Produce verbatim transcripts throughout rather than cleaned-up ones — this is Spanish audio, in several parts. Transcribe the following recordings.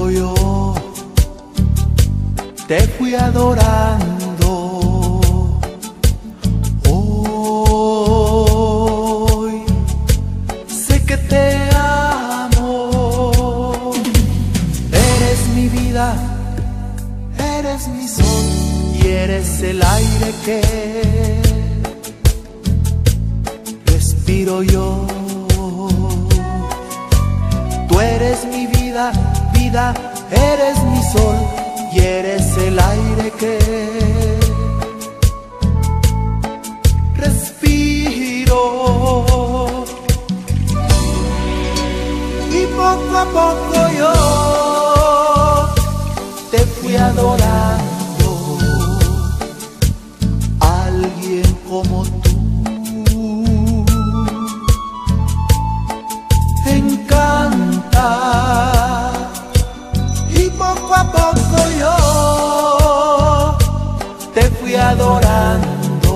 poco yo te fui adorando. Hoy sé que te amo. Eres mi vida, eres mi sol y eres el aire que respiro yo. Tú eres mi vida, vida, eres mi sol y eres el aire que respiro. Y poco a poco yo te fui adorando. Alguien como tú y poco a poco yo te fui adorando.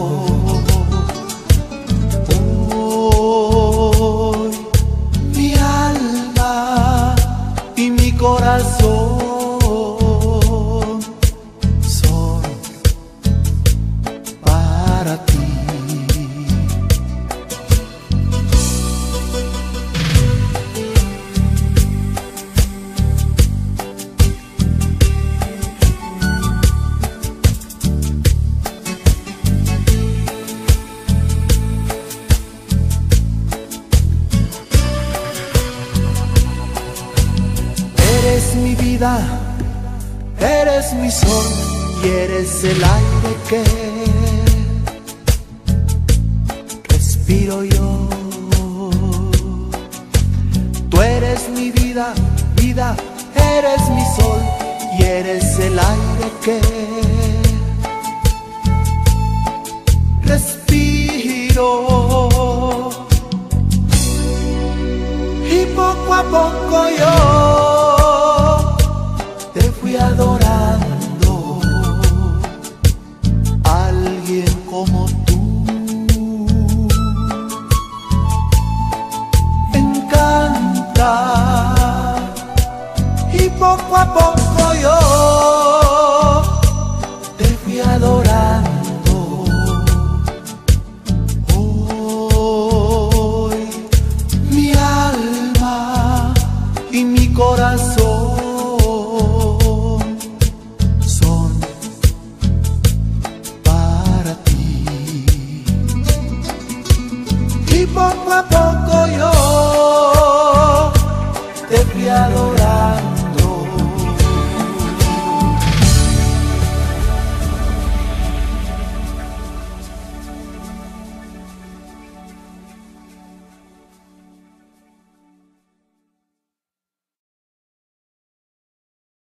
Hoy mi alma y mi corazón son para ti. Eres mi vida, eres mi sol y eres el aire que respiro yo. Tú eres mi vida, vida, eres mi sol y eres el aire que respiro. Y poco a poco yo te fui adorando. Alguien como tú me encanta. Y poco a poco yo te fui adorando. Hoy mi alma y mi corazón y poco a poco yo te fui adorando.